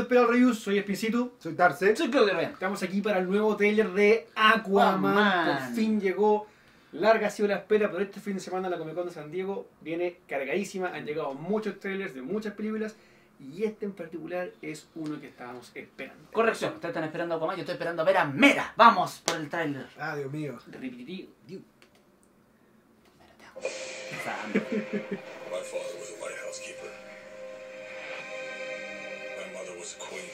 esperado reviews, soy Espincito. Soy Darce. Soy Claudio Ryan. Estamos aquí para el nuevo trailer de Aquaman. Por fin llegó. Larga ha sido la espera, pero este fin de semana la Comic Con de San Diego viene cargadísima. Han llegado muchos trailers de muchas películas y este en particular es uno que estábamos esperando. Corrección, ustedes están esperando a Aquaman, yo estoy esperando a ver a Mera. Vamos por el tráiler. Ah, Dios mío. Repetitivo. Mera, te amo. Sandra. My father was a lighthouse keeper. My mother was a queen.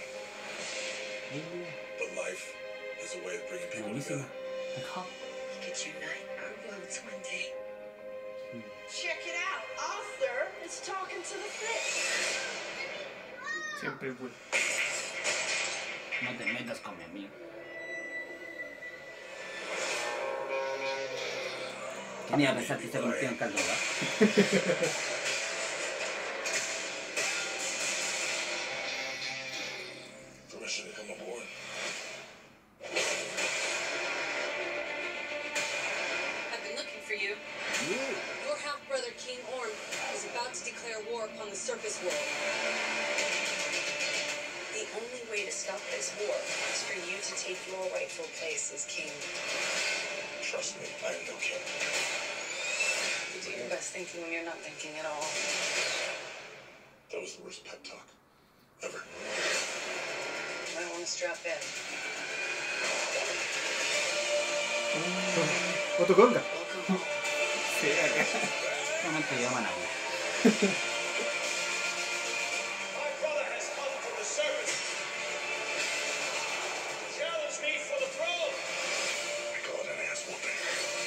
But life is a way of bringing people Buenísimo. together. Ajá. We could unite our worlds one day. Check it out. Arthur is talking to the fish. Siempre es bueno. No te metas con mi amigo. ¿Quién iba a pensar que se convirtió en caldo, verdad? Permission to come aboard. I've been looking for you. Your half-brother, King Orm, is about to declare war upon the surface world. The only way to stop this war is for you to take your rightful place as king. Trust me, I am no king. You do your best thinking when you're not thinking at all. That was the worst pep talk ever. I want to strap in. Otoconga. Welcome home. Sí, acá. Solamente llaman a uno. My brother has come from the surface. Challenge me for the throne. I call it an ass whooping.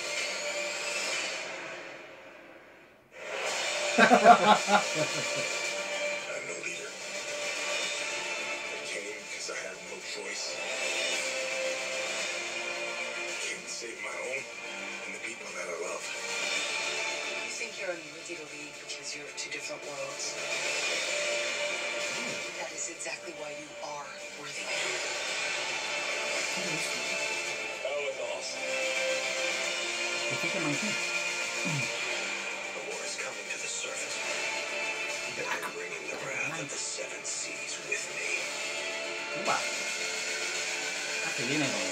I'm no leader. I came because I had no choice. I came to save my home and the people that I love. You think you're unworthy to lead because you're of two different worlds. That is exactly why you are worthy. That was awesome. ¿Por qué se mantiene? The war is coming to the surface. And I'm bringing the wrath of the seven seas with me. Upa. Ah, se viene con...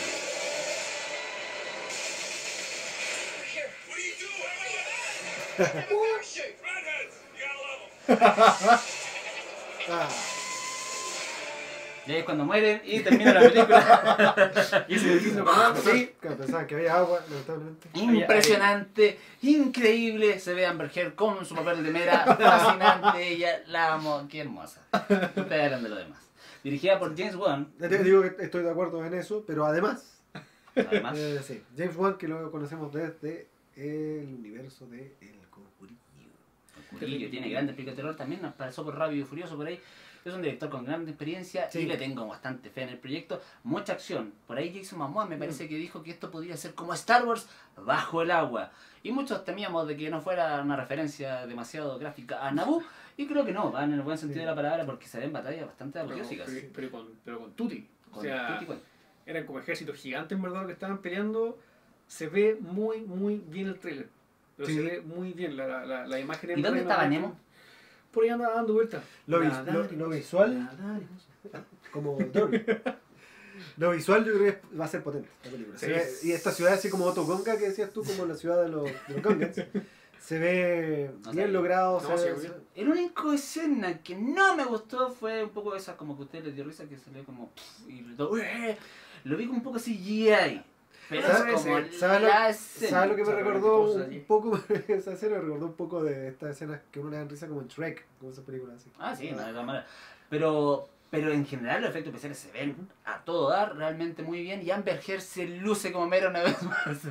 Here. What are you doing? Parachute! Redheads! You gotta level. Ah, Y ahí es cuando mueren y termina la película. Y ese distinto canal, sí. claro, pensaba que había agua, lamentablemente. Impresionante, increíble. Se ve a Amber Heard con su papel de Mera. Fascinante, ella la amo. Qué hermosa. Ustedes hablan de lo demás. Dirigida por James Wan. Ya te digo que estoy de acuerdo en eso, pero además, Además, sí, James Wan, que lo conocemos desde el universo de El Conjurillo. el Curillo tiene grandes películas de terror. También nos pasó por Rápido y Furioso por ahí. Es un director con gran experiencia Sí. y le tengo bastante fe en el proyecto. Mucha acción. Por ahí Jason Momoa me parece que dijo que esto podría ser como Star Wars bajo el agua. Y muchos temíamos de que no fuera una referencia demasiado gráfica a Naboo. Y creo que no, va en el buen sentido Sí. de la palabra porque se ven batallas bastante Pero, apoteósicas. pero con Tutti. O Con sea, Tutti Cuento. eran como ejércitos gigantes en verdad lo que estaban peleando. Se ve muy bien el trailer. Pero Sí. se ve muy bien la imagen. ¿Y dónde estaba Nemo? Por ahí anda dando vueltas. Lo visual, como Dory. Lo visual yo creo que va a ser potente la película. Sí. Se ve- y esta ciudad así como Otoconga que decías tú, como la ciudad de los Gungans, se ve No bien sé. logrado. No, se- sí, se- El único escena que no me gustó fue un poco esa, como que a usted les dio risa, que se ve como... y todo, lo vi como un poco CGI. Pero ¿Sabes? es como ¿Sabes la lo- escena. ¿Sabes lo que me Sabe recordó qué cosas allí. un poco? Esa escena me recordó un poco de estas escenas que uno le dan risa como en Shrek, como esas películas así. Ah, sí, no, de todas maneras. Pero en general los efectos especiales se ven a todo dar realmente muy bien y Amber Heard se luce como Mera una vez más.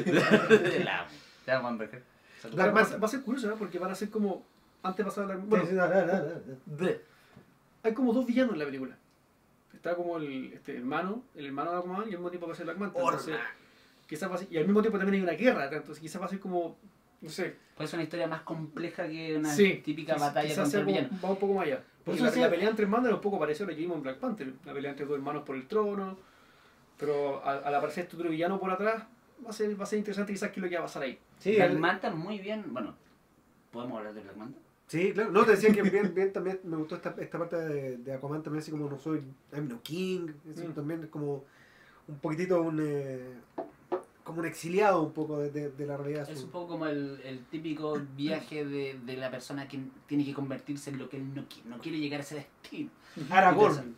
La amo. Te amo, Amber Heard. Saludos. Black Manta. Va a ser curioso, ¿no? Porque van a ser como. Antes pasaba la. Sí, Bueno, sí, dale. Bleh. hay como dos villanos en la película. Está como el hermano de Aquaman y al mismo tiempo va a ser Black Manta. Entonces, quizás va a ser, y al mismo tiempo también hay una guerra, entonces quizás va a ser como. No sé. Puede ser una historia más compleja que una Sí, típica quizás- batalla quizás contra sea el como- villano. va un poco más allá. Porque Eso la, sí. la pelea entre hermanos era un poco parecida a lo que vimos en Black Panther. La pelea entre dos hermanos por el trono. Pero al aparecer este otro villano por atrás, va a ser interesante quizás qué es lo que va a pasar ahí. Sí, Black el- Manta muy bien. Bueno, ¿podemos hablar de Black Manta? Sí, claro. No, te decía que bien también me gustó esta parte de Aquaman también, así como no soy I'm no king, eso también es como un poquitito como un exiliado un poco de la realidad. Es un poco como el típico viaje de la persona que tiene que convertirse en lo que él no quiere llegar a ese destino. Aragorn.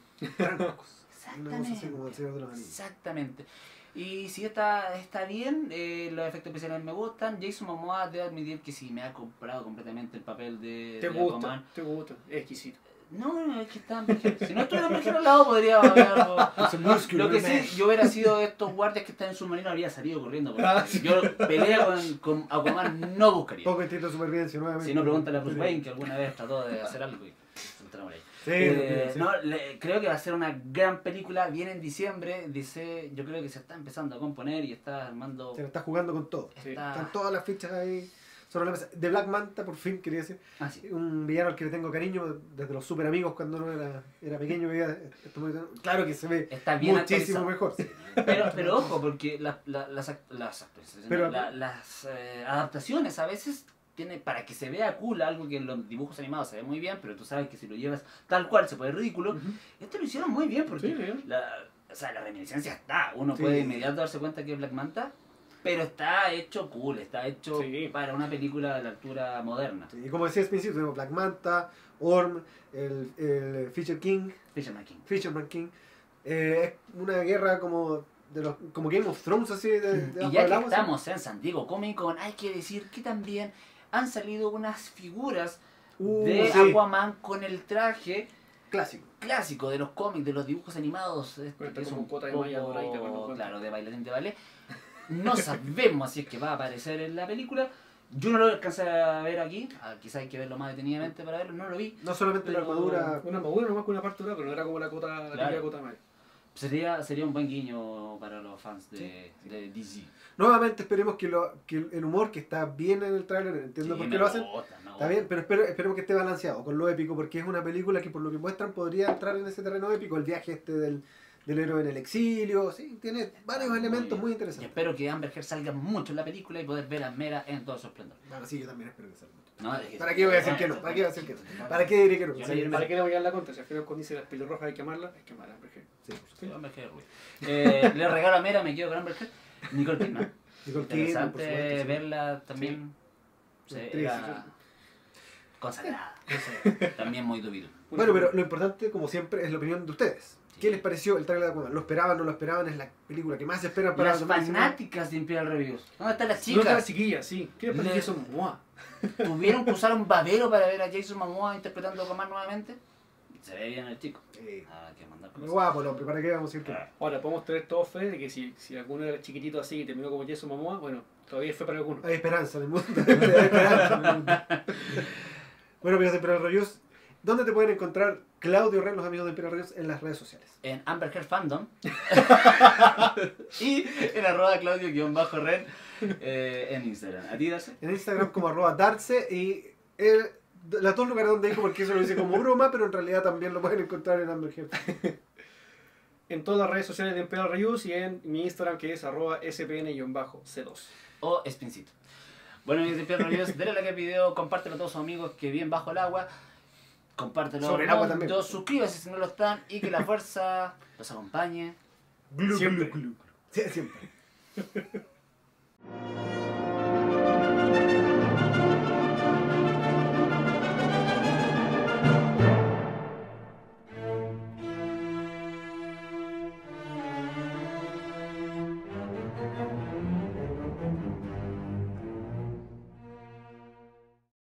Una cosa así como el Señor de los Anillos. Exactamente. Y si está bien, los efectos especiales me gustan. Jason Momoa, debo admitir que sí, me ha comprado completamente el papel de Aquaman. Te gusta, es exquisito. No, es que está Amber. Si no estuviera Amber al lado, podría haber algo. Lo que sí, yo hubiera sido de estos guardias que están en submarino, habría salido corriendo. Yo pelea con Aquaman, no buscaría. Poco instinto de supervivencia nuevamente. Si no, pregúntale a Bruce Wayne, que alguna vez trató de hacer algo y se entramos ahí. Sí. No, creo que va a ser una gran película. Viene en diciembre. Dice, yo creo que se está empezando a componer y está armando. Se la está jugando con todo. Están todas las fichas ahí sobre la mesa. De Black Manta, por fin, quería decir. Ah, sí. Un villano al que le tengo cariño desde los super amigos cuando uno era pequeño. Claro que se ve está bien muchísimo actualizado. mejor. Pero ojo, porque las adaptaciones a veces para que se vea cool, algo que en los dibujos animados se ve muy bien, pero tú sabes que si lo llevas tal cual se puede ridículo. Esto lo hicieron muy bien porque la reminiscencia está. Uno puede de inmediato darse cuenta que es Black Manta, pero está hecho cool, está hecho para una película de la altura moderna. Sí, y como decía al principio, tenemos Black Manta, Orm, el Fisherman King. Es una guerra como Game of Thrones, así y ya que estamos en San Diego Comic Con, hay que decir que también han salido unas figuras de Aquaman con el traje clásico de los cómics, de los dibujos animados. Que es un cota de malla doradita, claro, de bailarín de ballet. No sabemos si es que va a aparecer en la película. Yo no lo alcancé a ver aquí, quizás hay que verlo más detenidamente para verlo, no lo vi. No solamente la armadura. Una armadura nomás con una parte dorada, pero no era como la típica cota de malla. Sería un buen guiño para los fans de DC. Nuevamente esperemos que el humor que está bien en el tráiler, entiendo por qué lo hacen, está bien, pero esperemos que esté balanceado con lo épico, porque es una película que por lo que muestran podría entrar en ese terreno épico, el viaje del héroe en el exilio, sí, tiene varios elementos muy Y interesantes. espero que Amber Heard salga mucho en la película y poder ver a Mera en todo su esplendor. Bueno, sí, yo también espero que salga. No, ¿Para qué voy a decir que no? ¿Para qué voy a decir que no? ¿Para qué diré que no? ¿Para qué le voy a dar la contra? Si al final cuando dice las pelirrojas hay que amarla, hay que amar a Amber Heard. Sí, Amber Heard, le regalo a Mera, me quedo con Amber Heard. Nicole Kidman. Interesante verla también. Era consagrada. También muy dubido. Bueno, pero lo importante, como siempre, es la opinión de ustedes. ¿Qué les pareció el trailer de Aquaman? ¿Lo esperaban, no lo esperaban? ¿Es la película que más esperan para las fanáticas de Imperial Reviews? ¿Dónde están las ¿Dónde chicas? están las chiquillas? Sí. ¿Qué les pareció Jason Momoa? ¿Tuvieron que usar un babero para ver a Jason Momoa interpretando a Aquaman nuevamente? Se ve bien el chico. Sí. Que mandar con Muy eso. guapo el hombre, ¿para qué vamos a decir que no? Ahora, podemos tener todo fe de que si alguno era chiquitito así y terminó como Jason Momoa, bueno, todavía fue para alguno. Hay esperanza en el mundo. Hay esperanza en el mundo. Bueno, amigos de Imperial Reviews, ¿dónde te pueden encontrar Claudio Ren, los amigos de Imperial Reviews, en las redes sociales? En Amber Heard Fandom y en @Claudio_Ren en Instagram. ¿A ti, Darce? En Instagram como @Darce y los dos lugares donde dijo, porque eso lo hice como broma, pero en realidad también lo pueden encontrar en Amber Heard. En todas las redes sociales de Imperial Reviews y en mi Instagram que es @spn_c2. O Spincito. Bueno, amigos de Imperial Reviews, denle like al video, compártelo a todos sus amigos que viven bajo el agua. Compártelo Sobre el agua también. Suscríbase si no lo están y que la fuerza los acompañe. Siempre. Sí, siempre.